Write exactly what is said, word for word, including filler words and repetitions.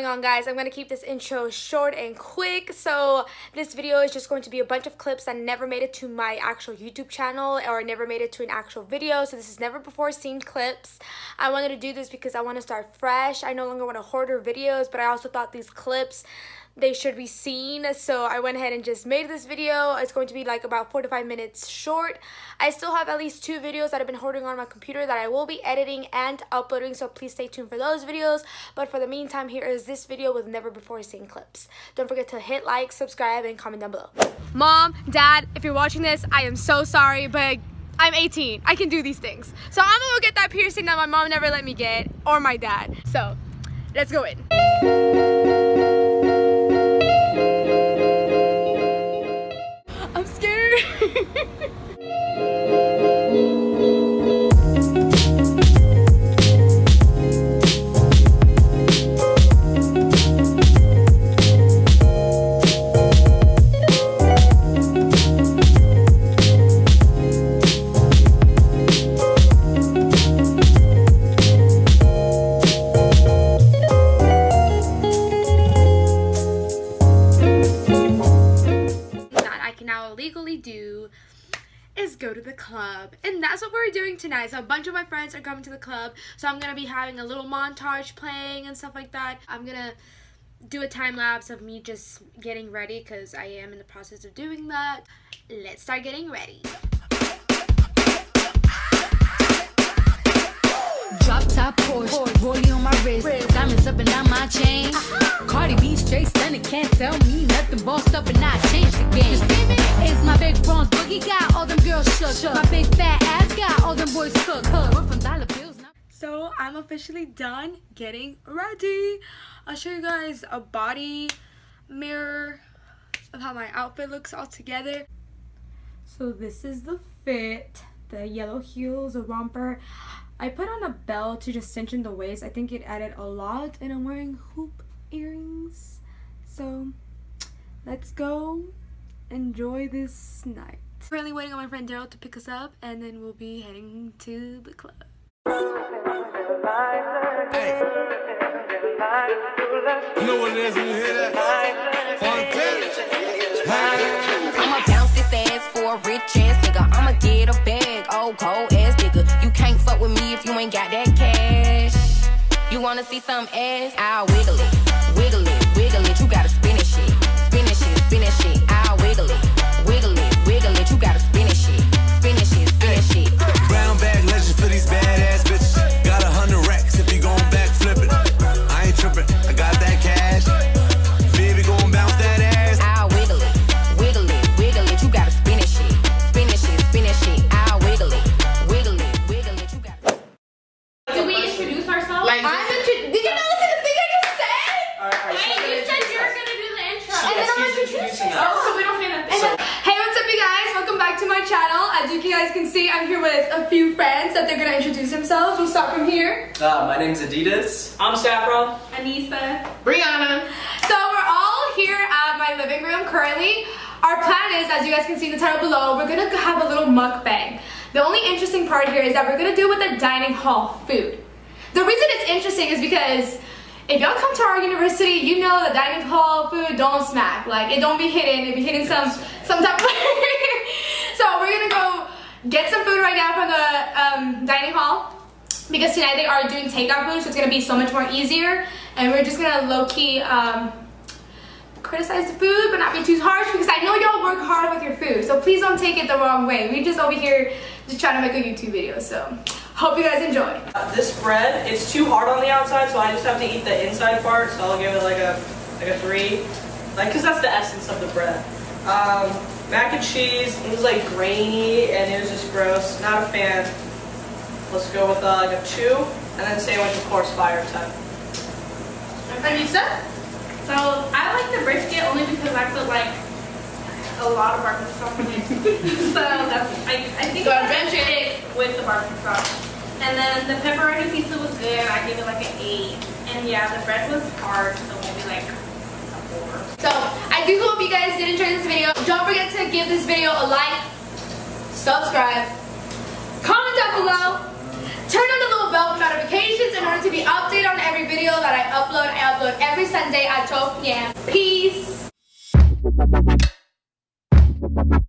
on, guys? I'm gonna keep this intro short and quick. So this video is just going to be a bunch of clips that never made it to my actual YouTube channel or never made it to an actual video. So this is never before seen clips. I wanted to do this because I want to start fresh. I no longer want to hoarder videos, but I also thought these clips, they should be seen, so I went ahead and just made this video. It's going to be like about four to five minutes short. I still have at least two videos that I've been holding on my computer that I will be editing and uploading, so please stay tuned for those videos. But for the meantime, here is this video with never before seen clips. Don't forget to hit like, subscribe, and comment down below. Mom, Dad, if you're watching this, I am so sorry, but I'm eighteen. I can do these things. So I'm gonna go get that piercing that my mom never let me get, or my dad. So let's go in. I'm scared. do is go to the club, and that's what we're doing tonight. So a bunch of my friends are coming to the club, so I'm gonna be having a little montage playing and stuff like that. I'm gonna do a time lapse of me just getting ready because I am in the process of doing that. Let's start getting ready. Drop top Porsche, rollie on my wrist, diamonds up and down my chain. Uh-huh. Cardi B straight stunning, can't tell me nothing. Bossed up and I changed the game. It's my big bronze boogie, got all them girls shook. shook. My big fat ass got all them boys cooked. Cook. We're from dollar bills now. So I'm officially done getting ready. I'll show you guys a body mirror of how my outfit looks all together. So this is the fit, the yellow heels, a romper. I put on a belt to just cinch in the waist. I think it added a lot, and I'm wearing hoop earrings. So let's go enjoy this night. Currently waiting on my friend Daryl to pick us up, and then we'll be heading to the club. Hey. You know what it is when you hear that? I'ma bounce this ass for a rich ass nigga. I'ma get a bag, oh cold ass nigga. You can't fuck with me if you ain't got that cash. You wanna see some ass? I'll wiggle it, wiggle it, wiggle it. You gotta spin it shit, spin it shit, spin it shit. I'll wiggle it, wiggle it, wiggle it. You gotta spin it shit, spin it shit, spin it shit. Brown bag legend for these badass bitches. Got a hundred racks if you gon' back flip it. I ain't tripping, I got that cash. Baby gon' bounce that ass. I'll wiggle it, wiggle it, wiggle it. You gotta spin it shit, spin it shit, spin it shit. I'll wiggle it, wiggle it, wiggle it. You gotta. Did we introduce ourselves? Like, I'm intro- Did you not listen to the thing I just said? Alright, alright. Hey, you said you were gonna do the intro. And then I'm introducing Oh, so we don't say nothing. So, hey, what's up, you guys? Welcome back to my channel. As you guys can see, I'm here with a few friends that they're gonna introduce themselves. We'll start from here. Uh, my name's Adidas. I'm Saffron. Anissa. Brianna. So we're all here at my living room currently. Our plan is, as you guys can see in the title below, we're gonna have a little mukbang. The only interesting part here is that we're gonna do with the dining hall food. The reason it's interesting is because if y'all come to our university, you know the dining hall food don't smack. Like, it don't be hidden, it be hitting some some type of So we're gonna go get some food right now from the um, dining hall, because tonight they are doing takeout food, so it's gonna be so much more easier. And we're just gonna low-key um, criticize the food, but not be too harsh, because I know y'all work hard with your food, so please don't take it the wrong way. We just over here just trying to make a YouTube video, so hope you guys enjoy. Uh, this bread, it's too hard on the outside, so I just have to eat the inside part, so I'll give it like a like a three, like, because that's the essence of the bread. Um, mac and cheese, it was like grainy, and it was just gross, not a fan. Let's go with uh, like a two, and then sandwich, of course, fire ten. Anissa? So I like the brisket only because I put like a lot of barbecue sauce on it. So that's I, I think So it's adventure. six with the barbecue sauce. And then the pepperoni pizza was good. I gave it like an eight. And yeah, the bread was hard, so maybe like a four. So I do hope you guys did enjoy this video. Don't forget to give this video a like, subscribe, comment down below, turn on the little bell for notifications in order to be updated on every video that I upload. I upload every Sunday at twelve p m Peace.